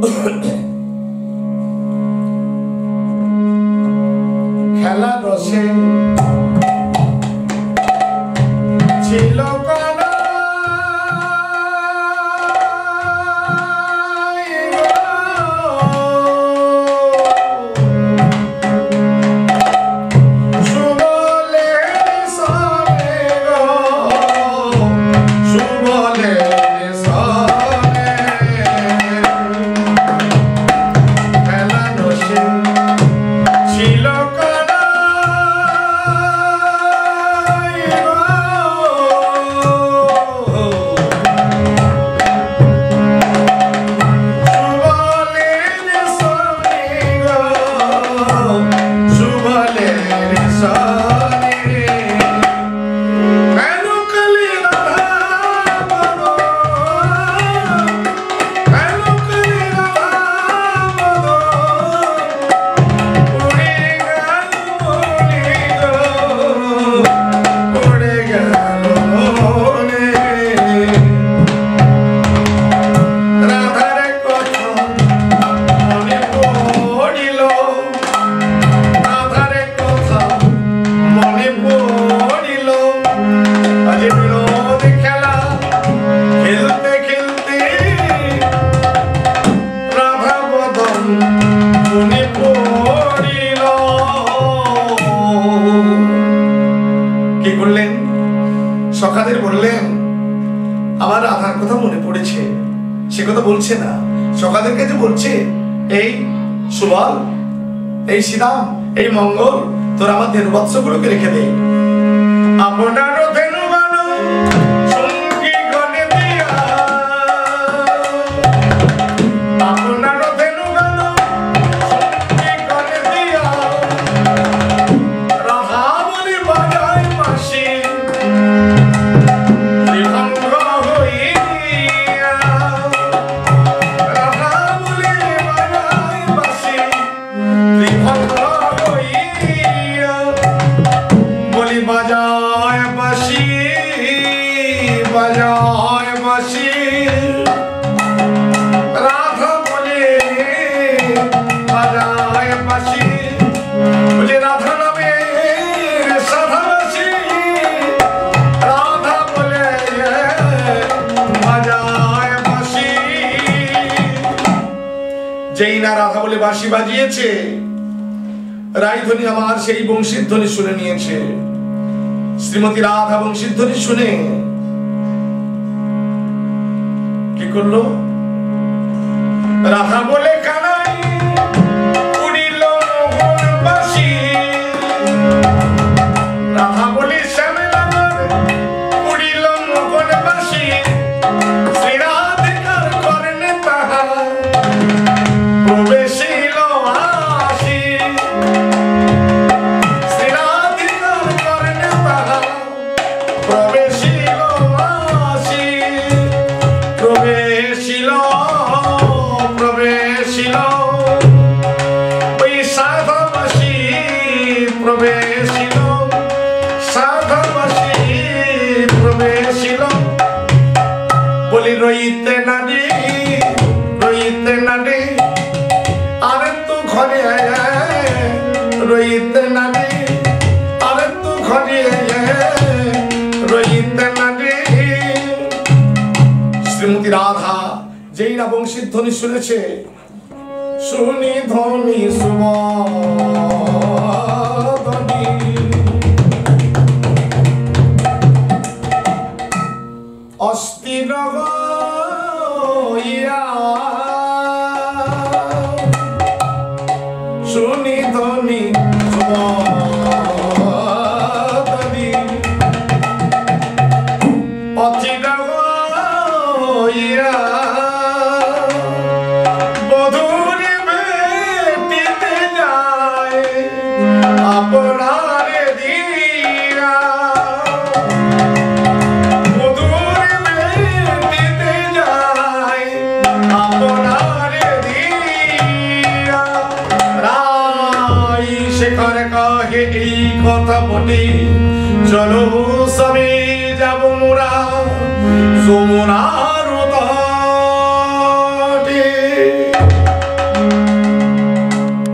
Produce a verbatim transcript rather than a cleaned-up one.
খেলা রসে ছিল বলছে না, সকালের কাছে বলছে এই সুবল, এই শ্রীরাম, এই মঙ্গল তোর আমার ধেনু বৎসগুলোকে রেখে দে। আপনার ধেনুগণ সঙ্গী গণে দিয়া, আপনার ধেনুগণ সঙ্গী গণে দিয়া, রাধা বলি বাজায় বাঁশি বাজায় বাঁশি, বাজায় বাঁশি, রাধা বলে বাজায় বাঁশি, বলে রাধা নামে সাধা বাঁশি, রাধা বলে বাজায় বাঁশি। যেই না রাধা বলে বাঁশি বাজিয়েছে, রায়ধ্বনি আমার সেই বংশীর ধ্বনি শুনে নিয়েছে। শ্রীমতী রাধা বংশীর ধ্বনি শুনে কি করলো? রাধা বলে কানাই উড়িল মোহন বাঁশি, রাধা বলে শ্যামেল আমার উড়িল মোহন বাঁশি, শ্রীরাধিকার করেন তাহা প্রবেশিল আসি, শ্রীরাধিকার করেন তাহা প্রবেশিল আসি, প্রবেশিল প্রবেশিল ওই সাধা বাঁশি, প্রবেশিল সাধা বাঁশি, প্রবেশিল। বলি রইতে নারী, রইতে নারী, আরে তু ঘরে রইতে নারী, আরে তু ঘরে রইতে নারী। শ্রীমতী রাধা যেই না বংশীর ধ্বনি শুনেছে, শুনি ধ্বনি সুবদনি, অস্থির হইয়া শুনি ধ্বনি সুবদনি, অস্থির হইয়া বধূরে বেটিতে যায় আপনারে দিয়া, বধূরে বেটিতে যায় আপনারে দিয়া। রাই শেখর কাহে এই কথা বলি, চলো সবে যাব মোরা